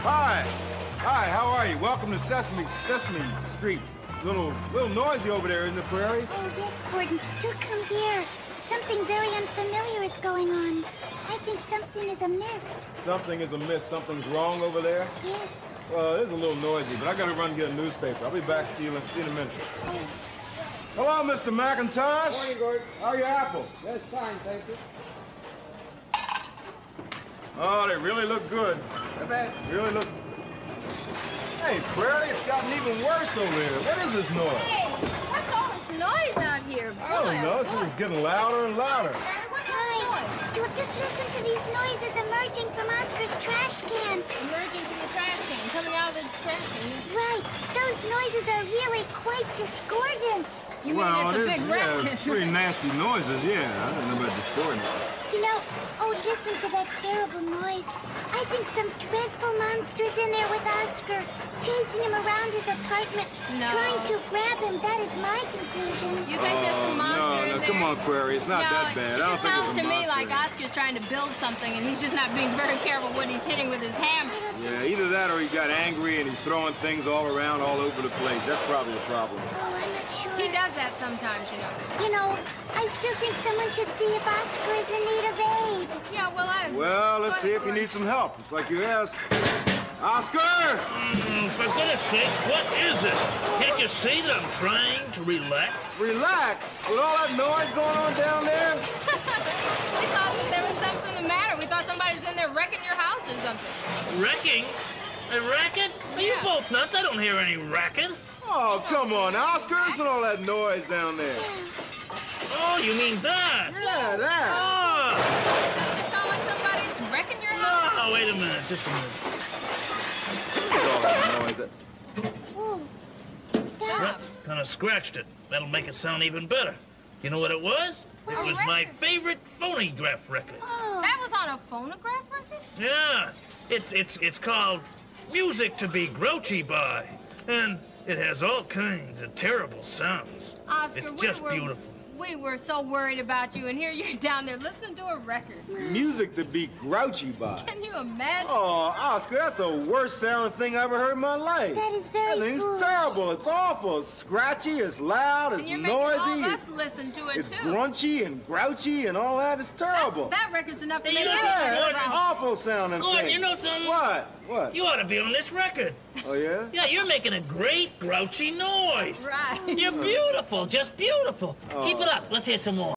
Hi. Hi, how are you? Welcome to Sesame Street. Little noisy over there in the prairie. Oh, yes, Gordon. Do come here. Something very unfamiliar is going on. I think something is amiss. Something is amiss. Something's wrong over there? Yes. Well, it is a little noisy, but I gotta run and get a newspaper. I'll be back to see you in a minute. Oh. Hello, Mr. McIntosh. Morning, Gordon. How are your apples? Yes, fine, thank you. Oh, they really look good. Not bad. Really look... Hey, Prairie, it's gotten even worse over here. What is this noise? Hey, what's all this noise out here? I don't know. This is getting louder and louder. Hi. Just listen to these noises emerging from Oscar's trash can. Emerging from the trash can, coming out of the trash can. Right. Those noises are really quite discordant. You mean it's a big racket? It's pretty nasty noises, yeah. I don't know about discordant. You know, listen to that terrible noise. I think some dreadful monster's in there with Oscar, chasing him around his apartment, trying to grab him. That is my conclusion. You think there's some monster in there? Come on, Prairie. It's not that bad. It I don't just think sounds it's a to me monster. like Oscar's trying to build something, and he's just not being very careful what he's hitting with his hammer. Yeah, either that or he got angry and he's throwing things all around all over the place. That's probably the problem. Oh, I'm not sure. He does that sometimes, you know. You know, I still think someone should see if Oscar is in need of aid. Yeah, Well, let's see if you need some help. It's like you asked. Oscar! For goodness sakes, what is it? Can't you see that I'm trying to relax? Relax. With all that noise going on down there? We thought that there was something the matter. We thought somebody was in there wrecking your house or something. Wrecking? A racket? Are you both nuts? I don't hear any racket. Oh, come on, Oscar. Isn't all that noise down there? Oh, you mean that? Yeah, that. Oh! Doesn't it sound like somebody's wrecking your house? Oh, wait a minute. Just a minute. What's all that noise? Oh, stop. Kind of scratched it. That'll make it sound even better. You know what it was? It was my favorite phonograph record. Oh. That was on a phonograph record? Yeah. It's called Music to Be Grouchy By. And it has all kinds of terrible sounds. Oscar, It's just beautiful. We were so worried about you, and here you're down there listening to a record. Music to be grouchy by. Can you imagine? Oh, Oscar, that's the worst sounding thing I ever heard in my life. That is very That thing's foolish. terrible. It's awful. It's scratchy. It's loud. It's and you're noisy. making all of us listen to it, It's too. grunchy and grouchy and all that. It's terrible. That record's enough to Hey, make you know everybody Yeah, Gordon, that's an proud. awful sounding Gordon, thing. you know something? What? What? You ought to be on this record. Oh, yeah? Yeah, you're making a great grouchy noise. Right. You're beautiful, just beautiful. Keep it up. Let's hear some more.